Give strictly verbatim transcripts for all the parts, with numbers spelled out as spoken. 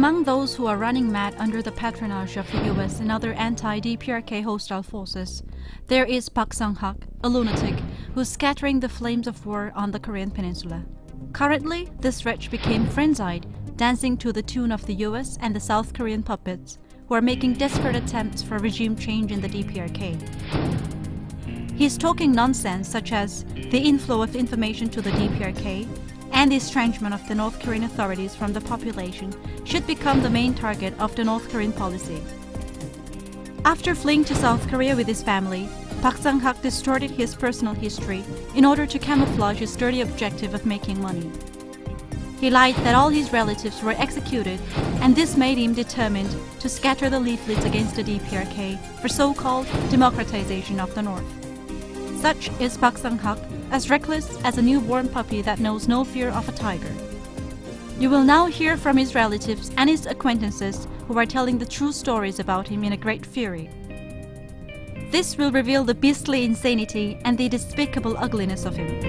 Among those who are running mad under the patronage of the U S and other anti-D P R K hostile forces, there is Park Sang-hak, a lunatic who's scattering the flames of war on the Korean peninsula. Currently, this wretch became frenzied, dancing to the tune of the U S and the South Korean puppets, who are making desperate attempts for regime change in the D P R K. He's talking nonsense such as the inflow of information to the D P R K and the estrangement of the North Korean authorities from the population should become the main target of the North Korean policy. After fleeing to South Korea with his family, Park Sang-hak distorted his personal history in order to camouflage his dirty objective of making money. He lied that all his relatives were executed, and this made him determined to scatter the leaflets against the D P R K for so-called democratization of the North. Such is Park Sang-hak, as reckless as a newborn puppy that knows no fear of a tiger. You will now hear from his relatives and his acquaintances who are telling the true stories about him in a great fury. This will reveal the beastly insanity and the despicable ugliness of him.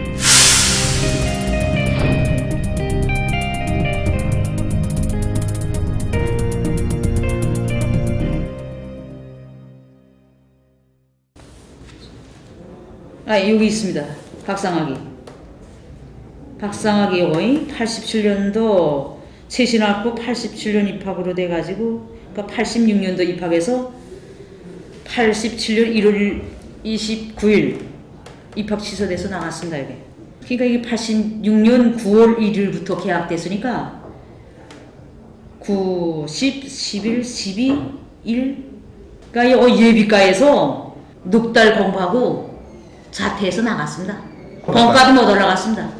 아, 여기 있습니다. 박상학이. 박상학이 팔십칠 년도 최신학부 팔십칠 년 입학으로 돼가지고 그러니까 팔십육 년도 입학해서 팔십칠 년 일월 이십구일 입학 취소돼서 나왔습니다. 여기. 그러니까 이게 팔십육 년 구월 일일부터 개학됐으니까 구, 십, 십일, 십이일 그러니까 예비과에서 넉 달 공부하고 자퇴해서 나갔습니다. 번까지 못 올라갔습니다.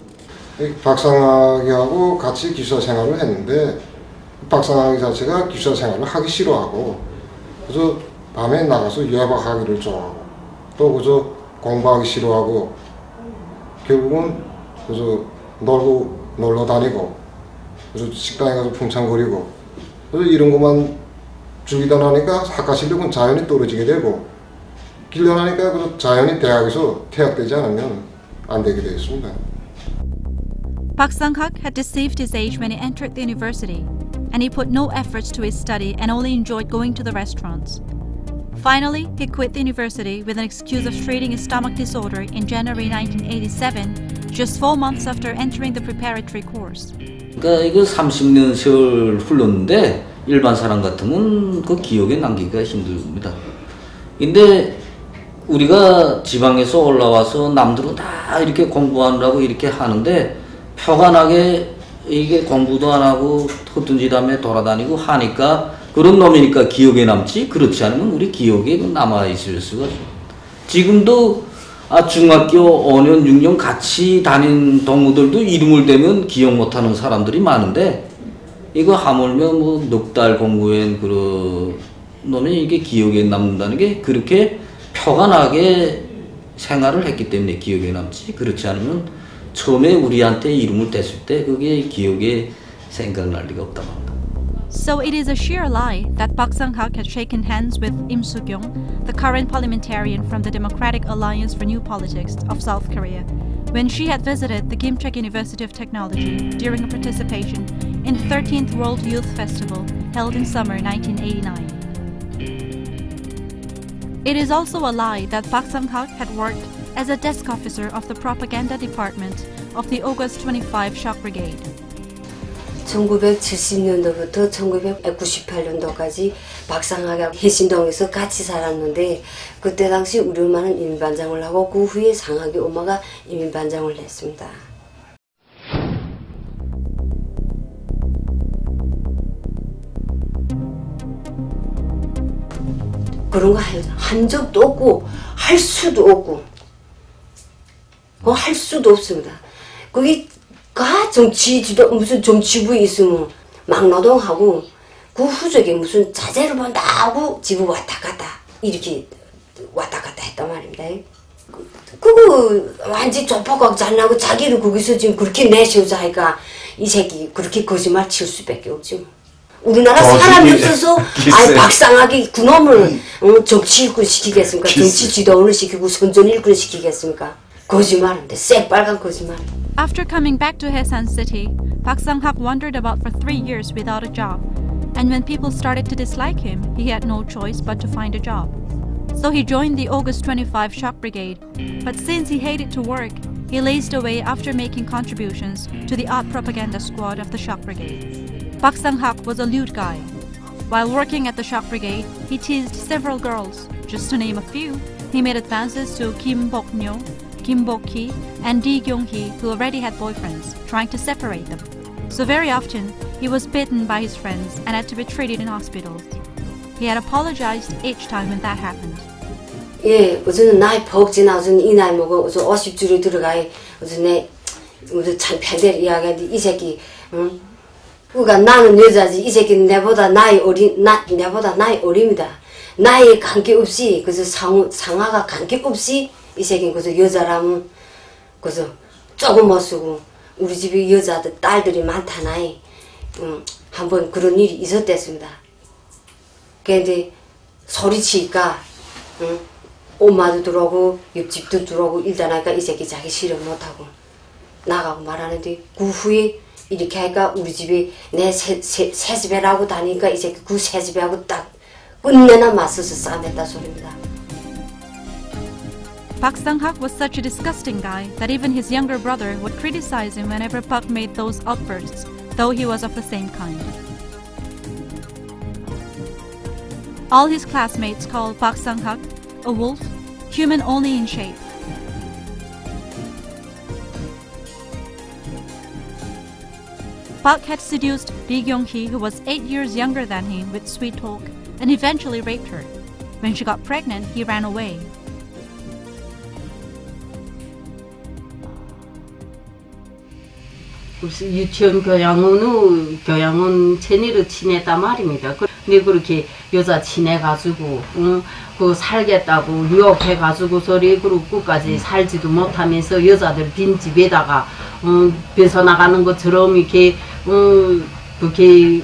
박상학이하고 같이 기숙사 생활을 했는데 박상학이 자체가 기숙사 생활을 하기 싫어하고 그래서 밤에 나가서 외박하기를 좋아하고 또 그저 공부하기 싫어하고 결국은 그저 놀고 놀러 다니고 그래서 식당에 가서 풍창거리고 그래서 이런 것만 즐기다 나니까 학과 실력은 자연히 떨어지게 되고 길러나니까 그래서 자연히 대학에서 퇴학되지 않으면 안 되게 되었습니다. Park Sang-hak had deceived his age when he entered the university, and he put no efforts to his study and only enjoyed going to the restaurants. Finally, he quit the university with an excuse of treating his stomach disorder in January nineteen eighty-seven, just four months after entering the preparatory course. 그러니까 이거 삼십 년 세월 흘렀는데 일반 사람 같으면 그 기억에 남기기가 힘듭니다. 근데 우리가 지방에서 올라와서 남들은 다 이렇게 공부하느라고 이렇게 하는데 표가 나게 이게 공부도 안 하고 헛둔지담에 돌아다니고 하니까 그런 놈이니까 기억에 남지 그렇지 않으면 우리 기억에 남아있을 수가 없어요. 지금도 아 중학교 오 년, 육 년 같이 다닌 동무들도 이름을 대면 기억 못하는 사람들이 많은데 이거 하물며 뭐 넉 달 공부한 그런 놈이 이게 기억에 남는다는 게 그렇게 표가 나게 생활을 했기 때문에 기억에 남지 그렇지 않으면 처음에 우리한테 이름을 댔을 때 그게 기억에 생각날 리가 없다고 합니다. So it is a sheer lie that Park Sang-hak had shaken hands with Im Soo-kyung, the current parliamentarian from the Democratic Alliance for New Politics of South Korea, when she had visited the Gimcheok University of Technology during a participation in the thirteenth World Youth Festival held in summer nineteen eighty-nine. It is also a lie that Park Sang-hak had worked as a desk officer of the propaganda department of the August twenty-fifth Shock Brigade. 천구백칠십 년도부터 천구백구십팔 년도까지 박상학하고 해신동에서 같이 살았는데 그때 당시 우리 엄마는 이민반장을 하고 그 후에 상학이 엄마가 이민반장을 했습니다. 그런 거 한 적도 없고 할 수도 없고 그거 할 수도 없습니다. 거기 가 정치지도 무슨 정치부에 있으면 막노동하고 그 후적에 무슨 자제를 본다고 집을 왔다 갔다 이렇게 왔다 갔다 했단 말입니다. 그거 완전 조폭하고 잘나고 자기를 거기서 지금 그렇게 내세우자 하니까 이 새끼 그렇게 거짓말 칠 수밖에 없죠. 우리나라 사람이 없어서 아니 박상학이 그놈을 어, 정치 일꾼 시키겠습니까? 정치 지도원을 시키고 선전 일꾼 시키겠습니까? 거짓말인데 새빨간 거짓말. After coming back to Haesan City, Park Sang-hak wandered about for three years without a job, and when people started to dislike him, he had no choice but to find a job. So he joined the August twenty-five Shock Brigade, but since he hated to work, he lazed away after making contributions to the art propaganda squad of the Shock Brigade. Park Sang-hak was a lewd guy. While working at the Shock Brigade, he teased several girls. Just to name a few, he made advances to Kim Bok-nyo, Kim Bok-hee, and Lee Kyung-hee, who already had boyfriends, trying to separate them. So very often, he was bitten by his friends and had to be treated in hospitals. He had apologized each time when that happened. 예, 우선 나이 퍽 지나 우선 이 나이 먹어 우선 오십 줄이 들어가이 우선 내 우선 참 편대를 이야기하는데 이 새끼 응? 그러니까 나는 여자지 이 새끼는 내보다 나이 어린 나 내보다 나이 어립니다. 나이 관계없이 그래서 상 상하가 관계없이 이 새끼는 그래서 여자라면 그래서 조금 못 쓰고 우리 집에 여자들 딸들이 많다나이 응, 한번 그런 일이 있었댔습니다. 근데 소리치니까 응, 엄마도 들어오고 옆집도 들어오고 일단하니까 이 새끼 자기 실험 못하고 나가고 말하는데 그 후에 이렇게 하니까 우리 집에 내 새, 새, 새집애라고 다니니까 이 새끼 그 새집애하고 딱 끝내나 맞서서 싸움했다 소리입니다. Park Sang-hak was such a disgusting guy that even his younger brother would criticize him whenever Park made those outbursts, though he was of the same kind. All his classmates called Park Sang-hak a wolf, human only in shape. Park had seduced Lee Kyung-hee, who was eight years younger than him, with sweet talk, and eventually raped her. When she got pregnant, he ran away. 유치원 교양원의 교양원 체니를 지냈단 말입니다. 근데 그렇게 여자 지내가지고 응, 그 살겠다고 유혹해가지고서리 그리고 끝까지 살지도 못하면서 여자들 빈 집에다가 응, 뺏어나가는 것처럼 이렇게 응, 그렇게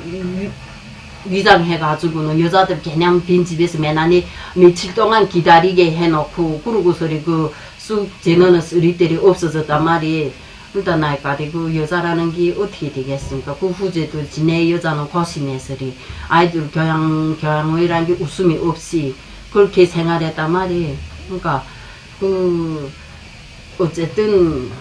위장해가지고는 여자들 그냥 빈 집에서 매난이 며칠 동안 기다리게 해놓고 그러고서리 그 쑥 재너는 쓰리들이 없어졌단 말이에요. 일단 나이까지 그 여자라는 게 어떻게 되겠습니까? 그 후제도 지내 여자는 고심해서리 아이들 교양 교양의라는 게 웃음이 없이 그렇게 생활했단 말이에요. 그러니까 그 어쨌든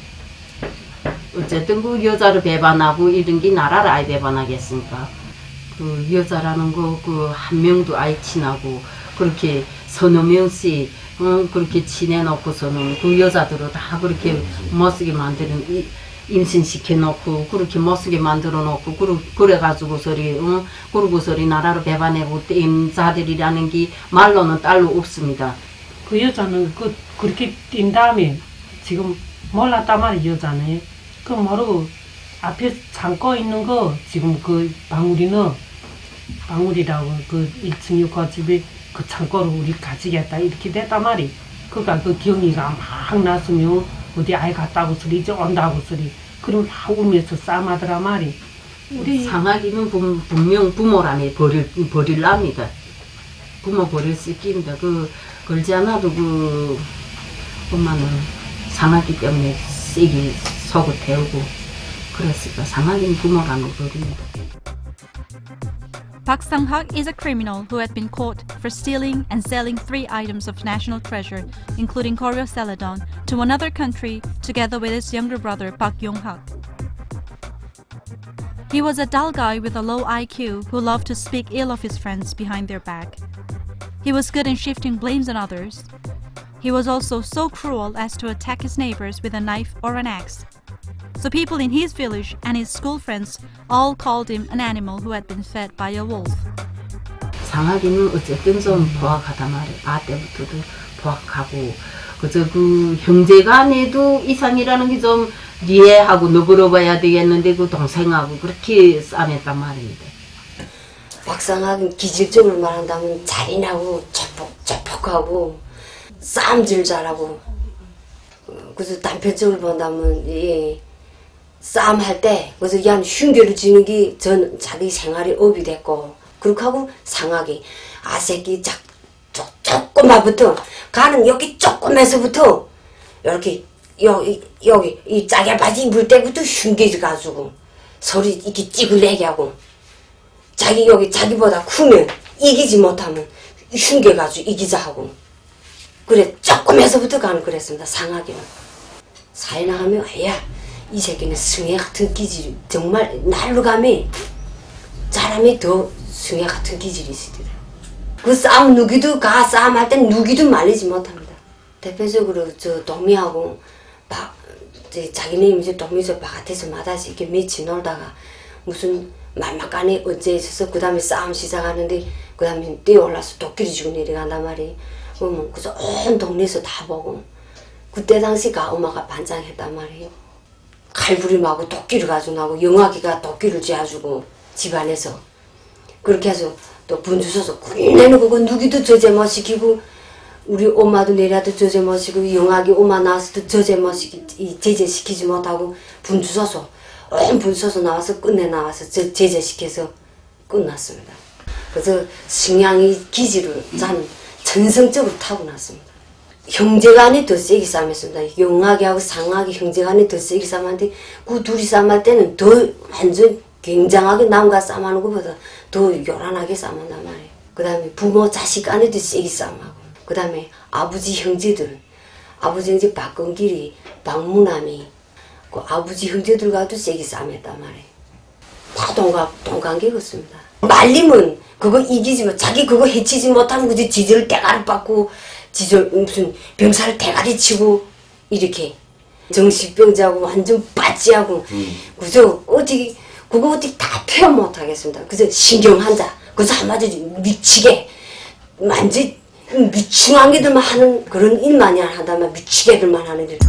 어쨌든 그 여자를 배반하고 이런 게 나라를 아예 배반하겠습니까? 그 여자라는 거 그 한 명도 아예 친하고 그렇게 서너 명씩 응, 그렇게 지내놓고서는 그 여자들을 다 그렇게 못쓰게 만드는 임신시켜놓고 그렇게 못쓰게 만들어놓고 그러, 그래가지고서리 응, 그러고서리 나라를 배반하고 뛴 자들이라는 게 말로는 딸로 없습니다. 그 여자는 그 그렇게 뛴 다음에 지금 몰랐단 말이야 여자는. 그 모르고 앞에 잠궈 있는 거 지금 그 방울이는 방울이라고 그 일 층 육 호집에 그 창고를 우리 가지겠다 이렇게 됐단 말이. 그러니까 그 경이가 막 났으면 어디 아이 갔다고 소리 이제 온다고 소리 그럼 막 울면서 싸움하더라 말이. 우리 상하기는 분명 부모라며 버릴 버릴랍니다. 부모 버릴 수 있습니다. 그 그러지 않아도 그 엄마는 상하기 때문에 세게 속을 태우고 그랬으니까 상하기는 부모라며 버립니다. Park Sang-hak is a criminal who had been caught for stealing and selling three items of national treasure, including Koryo-Celadon, to another country together with his younger brother Park Yong-hak. He was a dull guy with a low I Q who loved to speak ill of his friends behind their back. He was good in shifting blames on others. He was also so cruel as to attack his neighbors with a knife or an axe. So people in his village and his school friends all called him an animal who had been fed by a wolf. 상하기는 어쨌든 좀 포악하단 말이에요. 아 때부터도 포악하고 그저 그 형제간에도 이상이라는 게 좀 이해하고 너그러워야 되겠는데 그 동생하고 그렇게 싸움했단 말입니다. 박상학은 기질적으로 말한다면 잔인하고 조폭, 조폭하고 싸움질 잘하고 그래서 단편적으로 본다면 예. 싸움할 때 그래서 그냥 흉계를 지는 게 전 자기 생활의 업이 됐고 그렇게 하고 상하게 아 새끼 작 조금만부터 가는 여기 조금에서부터 이렇게 여기 여기 이 짜게 바지 입을 때부터 흉계 가지고 소리 이렇게 찌글내게 하고 자기 여기 자기보다 크면 이기지 못하면 흉계가지고 이기자 하고 그래 조금에서부터 가는 그랬습니다. 상하게는 사회 나가면 야 이 새끼는 승혜 같은 기질이 정말 날로 가면 사람이 더 승혜 같은 기질이 있으더라. 그 싸움 누기도 가 싸움할 땐 누기도 말리지 못합니다. 대표적으로 저 동미하고 바, 자기네 이제 동미에서 바깥에서 마다시 이렇게 며칠 놀다가 무슨 말막간에 어째 있어서 그 다음에 싸움 시작하는데 그 다음에 뛰어올라서 도끼를 쥐고 내려간단 말이에요. 그러면 그래서 온 동네에서 다 보고 그때 당시 가엄마가 반장했단 말이에요. 칼부림하고 도끼를 가지고 나고 영화기가 도끼를 쥐어주고 집안에서 그렇게 해서 또 분주서서 꿀내는 그거 누기도 저제 못 시키고 우리 엄마도 내려도 저제 못 시키고 영화기 엄마 나와서도 저제 못 시키 제재시키지 못하고 분주서서 온 분주서서 나와서 끝내 나와서 저 제재시켜서 끝났습니다. 그래서 식량의 기질을 참 전성적으로 타고났습니다. 형제간에 더 세게 싸움했습니다. 영하게하고 상하게 형제간에 더 세게 싸움하는데 그 둘이 싸움할 때는 더 완전 굉장하게 남과 싸움하는 것보다 더 요란하게 싸움한단 말이에요. 그 다음에 부모 자식 간에도 세게 싸움하고 그 다음에 아버지 형제들 아버지 형제 박건길이 박무남이 그 아버지 형제들과도 세게 싸움했단 말이에요. 다 동갑, 동관계였습니다. 말리면 그거 이기지만 자기 그거 해치지 못하면 그저 지절 대가리 받고 지절 무슨 병사를 대가리 치고 이렇게 정신병자고 완전 빠찌하고 음. 그저 어떻게 그거 어떻게 다 표현 못하겠습니다. 그저 신경환자 그저 한마디로 미치게 완전 미충한 개들만 하는 그런 일만이 한다면 미치게들만 하는 일.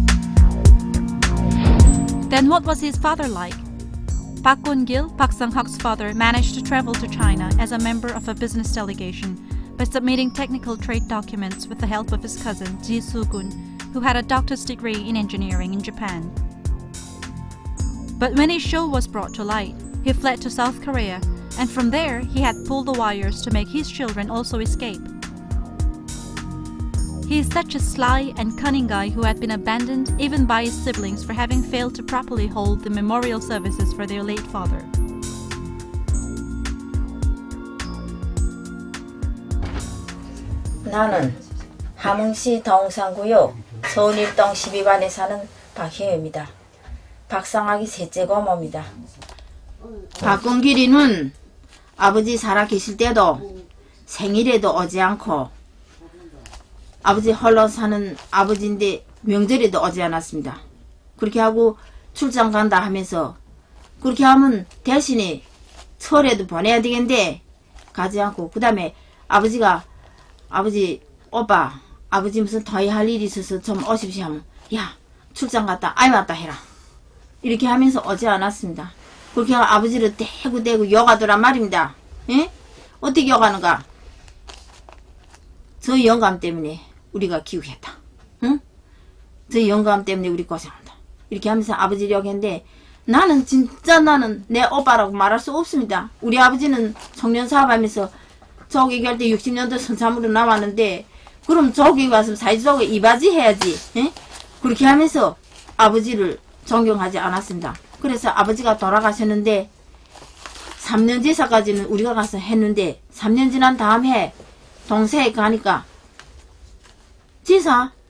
Then what was his father like? Pak Kun-gil, Pak Sang-hak's father, managed to travel to China as a member of a business delegation by submitting technical trade documents with the help of his cousin Ji Soo-gun, who had a doctor's degree in engineering in Japan. But when his show was brought to light, he fled to South Korea, and from there he had pulled the wires to make his children also escape. He is such a sly and cunning guy who had been abandoned even by his siblings for having failed to properly hold the memorial services for their late father. 나는 함흥시 동산구역 서울일동 십이 반에 사는 박혜입니다. 박상학이 셋째 고모입니다. 박건길이는 아버지 살아 계실 때도 생일에도 오지 않고 아버지 홀로 사는 아버지인데 명절에도 오지 않았습니다. 그렇게 하고 출장 간다 하면서 그렇게 하면 대신에 설에도 보내야 되겠는데 가지 않고 그 다음에 아버지가 아버지 오빠 아버지 무슨 더위 할 일이 있어서 좀 오십시오 하면 야 출장 갔다 아이 왔다 해라 이렇게 하면서 오지 않았습니다. 그렇게 하고 아버지를 대고 대고 욕하더란 말입니다. 예? 어떻게 욕하는가? 저 영감 때문에 우리가 기우했다. 응? 저 영감 때문에 우리 고생한다. 이렇게 하면서 아버지를 욕했는데 나는 진짜 나는 내 오빠라고 말할 수 없습니다. 우리 아버지는 청년 사업하면서 조기 갈 때 육십 년도 선참으로 나왔는데 그럼 조기 와서 사회적으로 이바지 해야지. 에? 그렇게 하면서 아버지를 존경하지 않았습니다. 그래서 아버지가 돌아가셨는데 삼 년 제사까지는 우리가 가서 했는데 삼 년 지난 다음 해 동생에 가니까 제사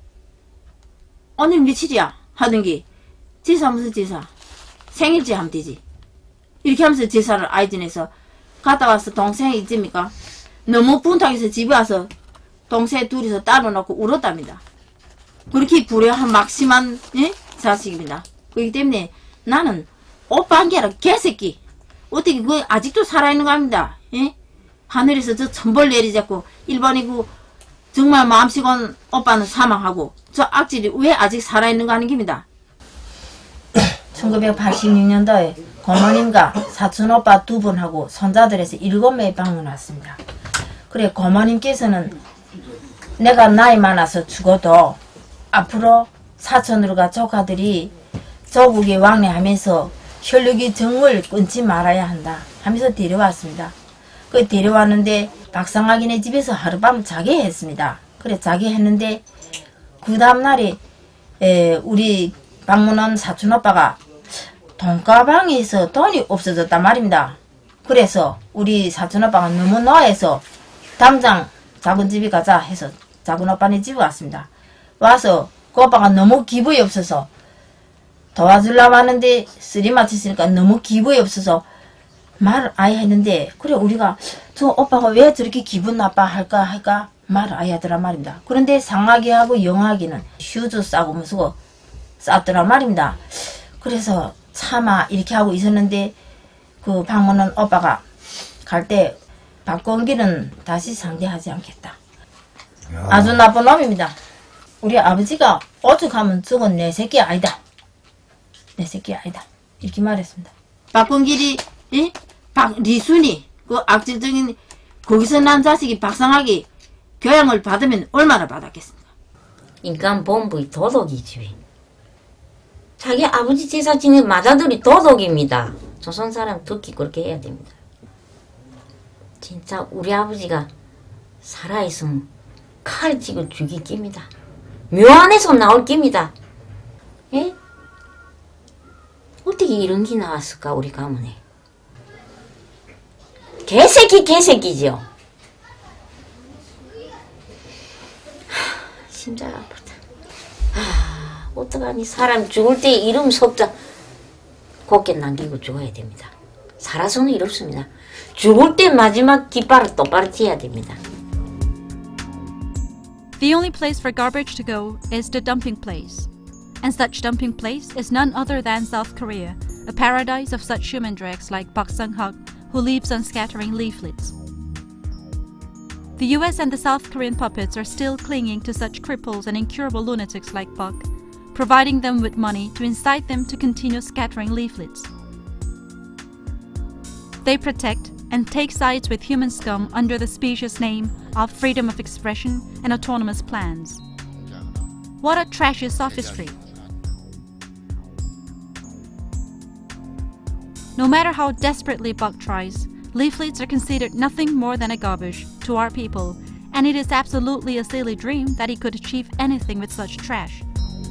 오늘 며칠이야 하던기 제사 무슨 제사 생일제 하면 되지 이렇게 하면서 제사를 아이진에서 갔다 와서 동생이 있습니까 너무 분탕해서 집에 와서 동생 둘이서 따로 놓고 울었답니다. 그렇게 불효한 막심한 예? 자식입니다. 그렇기 때문에 나는 오빠 한 게 아니라 개새끼 어떻게 그 아직도 살아있는 거 합니다. 예? 하늘에서 저 천벌 내리자고 일본이고 정말 마음씨곤 오빠는 사망하고 저 악질이 왜 아직 살아있는 거 하는 겁니다. 천구백팔십육 년도에 고모님과 사촌 오빠 두 분하고 손자들에서 일곱 명이 방문 왔습니다. 그래 고모님께서는 내가 나이 많아서 죽어도 앞으로 사촌들과 조카들이 조국에 왕래하면서 혈육이 정을 끊지 말아야 한다 하면서 데려왔습니다. 그 데려왔는데 박상학이네 집에서 하룻밤 자게 했습니다. 그래 자게 했는데 그 다음날에 에, 우리 방문한 사촌오빠가 돈가방에서 돈이 없어졌단 말입니다. 그래서 우리 사촌오빠가 너무 노해서 당장 작은 집에 가자 해서 작은 오빠네 집에 왔습니다. 와서 그 오빠가 너무 기분이 없어서 도와주려고 하는데 쓰리 맞췄으니까 너무 기분이 없어서 말을 아예 했는데 그래 우리가 저 오빠가 왜 저렇게 기분 나빠할까 할까 말을 아예 하더란 말입니다. 그런데 상하기하고 영하기는 휴즈 싸고 무슨 쌌더란 말입니다. 그래서 차마 이렇게 하고 있었는데 그 방문은 오빠가 갈 때 박건기는 다시 상대하지 않겠다. 야. 아주 나쁜 놈입니다. 우리 아버지가 오죽하면 저건 내 새끼 아니다. 내 새끼 아니다. 이렇게 말했습니다. 박건길이 예? 박리순이 그 악질적인 거기서 난 자식이 박상학이 교양을 받으면 얼마나 받았겠습니까? 인간 본부의 도덕이지. 자기 아버지 제사 지낸 마자들이 도덕입니다. 조선 사람 듣기 그렇게 해야 됩니다. 진짜 우리 아버지가 살아있으면 칼 찍어 죽일 깁니다. 묘안에서 나올 깁니다. 예? 어떻게 이런 게 나왔을까 우리 가문에. 개새끼 개새끼지요. 하, 심장 아프다. 하, 어떡하니 사람 죽을 때 이름 석자 곱게 남기고 죽어야 됩니다. 살아서는 이렇습니다. 죽을 때 마지막 깃발을 똑바로 쥐어야 됩니다. The only place for garbage to go is the dumping place. And such dumping place is none other than South Korea, a paradise of such human dregs like Park Sang-hak, who lives on scattering leaflets. The U S and the South Korean puppets are still clinging to such cripples and incurable lunatics like Park, providing them with money to incite them to continue scattering leaflets. They protect and take sides with human scum under the specious name of freedom of expression and autonomous plans. What a trashy sophistry! No matter how desperately Buck tries, leaflets are considered nothing more than a garbage to our people, and it is absolutely a silly dream that he could achieve anything with such trash.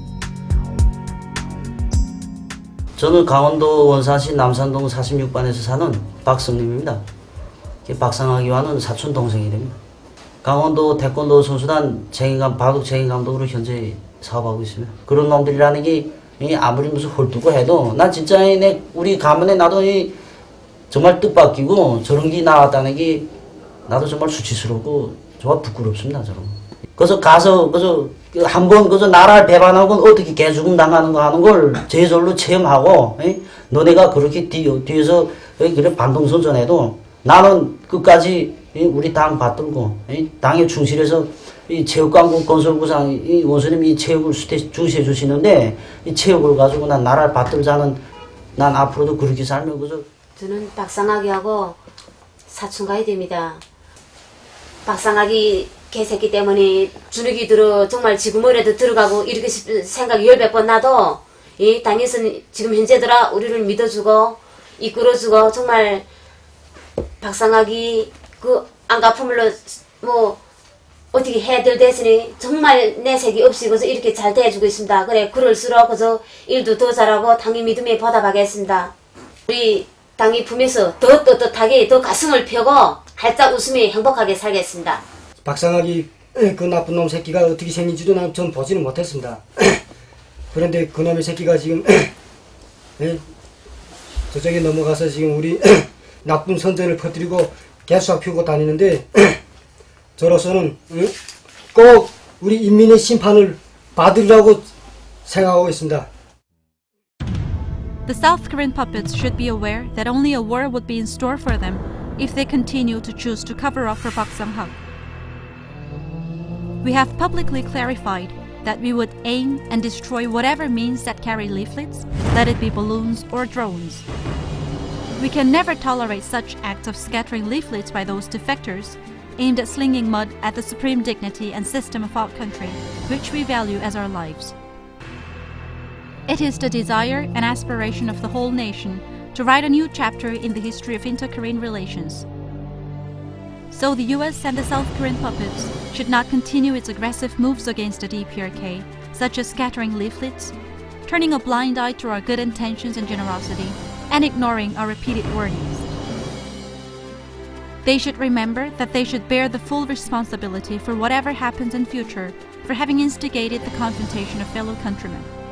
저는 강원도 원산시 남산동 사십육 반에서 사는 박성림입니다. 박상학이와는 사촌 동생이 됩니다. 강원도 태권도 선수단 쟁의감, 바둑 쟁의감독으로 현재 사업하고 있습니다. 그런 놈들이라는 게 아무리 무슨 헐두고 해도 난 진짜 내 우리 가문에 나도 정말 뜻밖이고 저런 게 나왔다는 게 나도 정말 수치스럽고 정말 부끄럽습니다. 저런. 그래서 가서 그저 한번 그저 나라를 배반하고 어떻게 개죽음 당하는 거 하는 걸 제절로 체험하고 에? 너네가 그렇게 뒤, 뒤에서 그래 반동선전해도 나는 끝까지 우리 당 받들고 당에 충실해서 이 체육광고 건설구상 이 원수님 이 체육을 중시해 주시는데 이 체육을 가지고 난 나라를 받들자는 난 앞으로도 그렇게 살면 그저 저는 박상학이하고 사촌 가야 됩니다. 박상학이 개새끼 때문에 주눅이 들어 정말 지구머리에도 들어가고 이렇게 싶은 생각이 열몇 번 나도 이 당에서 지금 현재들아 우리를 믿어주고 이끌어주고 정말 박상학이 그 안갚음으로 뭐 어떻게 해야 될 대신에 정말 내색이 없이 그저 이렇게 잘 대해주고 있습니다. 그래 그럴수록 그저 일도 더 잘하고 당의 믿음에 보답하겠습니다. 우리 당의 품에서 더 떳떳하게 더 가슴을 펴고 활짝 웃으며 행복하게 살겠습니다. 박상학이 그 나쁜 놈 새끼가 어떻게 생긴지도 난 전 보지는 못했습니다. 그런데 그 놈의 새끼가 지금 저쪽에 넘어가서 지금 우리 나쁜 선전을 퍼뜨리고 개수학 피우고 다니는데 저로서는 꼭 우리 인민의 심판을 받으리라고 생각하고 있습니다. The South Korean puppets should be aware that only a war would be in store for them if they continue to choose to cover up for Park Sang-hak. We have publicly clarified that we would aim and destroy whatever means that carry leaflets, let it be balloons or drones. We can never tolerate such acts of scattering leaflets by those defectors aimed at slinging mud at the supreme dignity and system of our country, which we value as our lives. It is the desire and aspiration of the whole nation to write a new chapter in the history of inter-Korean relations. So the U S and the South Korean puppets should not continue its aggressive moves against the D P R K, such as scattering leaflets, turning a blind eye to our good intentions and generosity, and ignoring our repeated warnings. They should remember that they should bear the full responsibility for whatever happens in future for having instigated the confrontation of fellow countrymen.